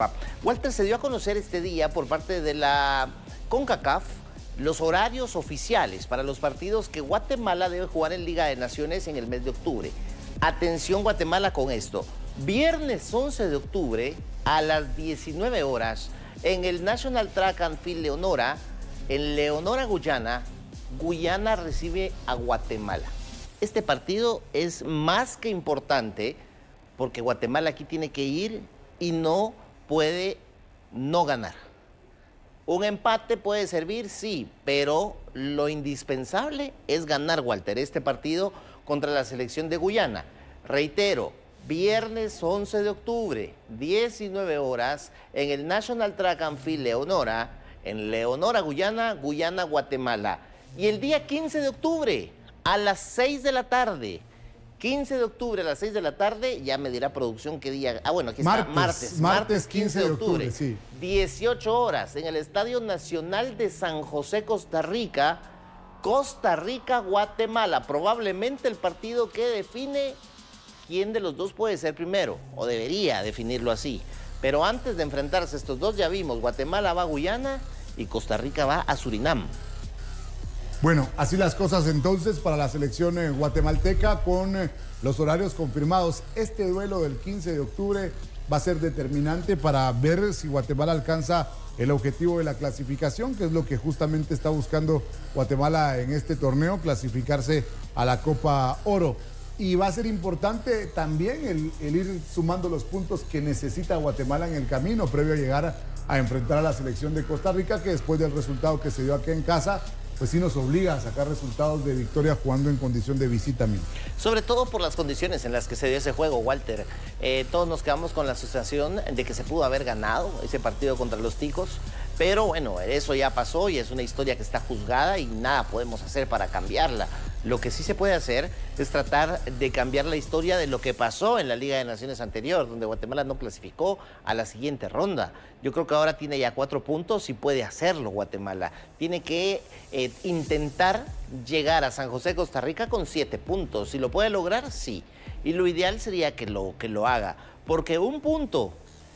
Copa. Walter, se dio a conocer este día por parte de la CONCACAF los horarios oficiales para los partidos que Guatemala debe jugar en Liga de Naciones en el mes de octubre. Atención Guatemala con esto. Viernes 11 de octubre a las 19 horas en el National Track and Field Leonora, en Leonora, Guyana, Guyana recibe a Guatemala. Este partido es más que importante porque Guatemala aquí tiene que ir y no puede no ganar. Un empate puede servir, sí, pero lo indispensable es ganar, Walter, este partido contra la selección de Guyana. Reitero, viernes 11 de octubre, 19 horas, en el National Track and Field Leonora, en Leonora, Guyana, Guyana, Guatemala. Y el día 15 de octubre, a las 6 de la tarde, 15 de octubre a las 6 de la tarde, ya me dirá producción qué día. Ah, bueno, aquí está, martes 15 de octubre, sí. 18 horas, en el Estadio Nacional de San José, Costa Rica, Guatemala. Probablemente el partido que define quién de los dos puede ser primero, o debería definirlo así. Pero antes de enfrentarse estos dos, ya vimos, Guatemala va a Guyana y Costa Rica va a Surinam. Bueno, así las cosas entonces para la selección guatemalteca con los horarios confirmados. Este duelo del 15 de octubre va a ser determinante para ver si Guatemala alcanza el objetivo de la clasificación, que es lo que justamente está buscando Guatemala en este torneo, clasificarse a la Copa Oro. Y va a ser importante también el ir sumando los puntos que necesita Guatemala en el camino previo a llegar a enfrentar a la selección de Costa Rica, que después del resultado que se dio aquí en casa, pues sí nos obliga a sacar resultados de victoria jugando en condición de visita mismo. Sobre todo por las condiciones en las que se dio ese juego, Walter. Todos nos quedamos con la sensación de que se pudo haber ganado ese partido contra los Ticos, pero bueno, eso ya pasó y es una historia que está juzgada y nada podemos hacer para cambiarla. Lo que sí se puede hacer es tratar de cambiar la historia de lo que pasó en la Liga de Naciones anterior, donde Guatemala no clasificó a la siguiente ronda. Yo creo que ahora tiene ya 4 puntos y puede hacerlo Guatemala. Tiene que intentar llegar a San José, Costa Rica con 7 puntos. Si lo puede lograr, sí. Y lo ideal sería que lo haga, porque un punto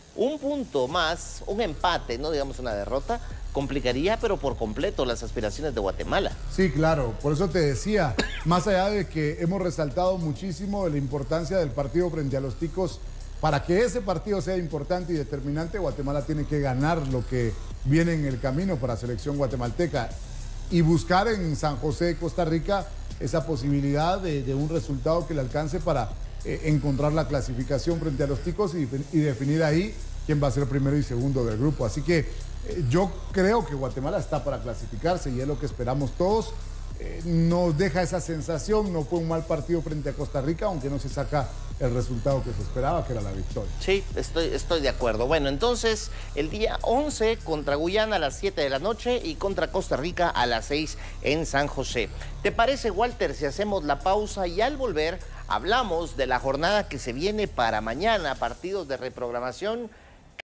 más, un empate, no digamos una derrota, complicaría pero por completo las aspiraciones de Guatemala. Sí, claro, por eso te decía, más allá de que hemos resaltado muchísimo de la importancia del partido frente a los Ticos, para que ese partido sea importante y determinante, Guatemala tiene que ganar lo que viene en el camino para la selección guatemalteca y buscar en San José, Costa Rica, esa posibilidad de un resultado que le alcance para encontrar la clasificación frente a los Ticos y definir ahí quién va a ser primero y segundo del grupo. Así que yo creo que Guatemala está para clasificarse y es lo que esperamos todos. Nos deja esa sensación, no fue un mal partido frente a Costa Rica, aunque no se saca el resultado que se esperaba, que era la victoria. Sí, estoy de acuerdo. Bueno, entonces el día 11 contra Guyana a las 7 de la noche y contra Costa Rica a las 6 en San José. ¿Te parece, Walter, si hacemos la pausa y al volver hablamos de la jornada que se viene para mañana, partidos de reprogramación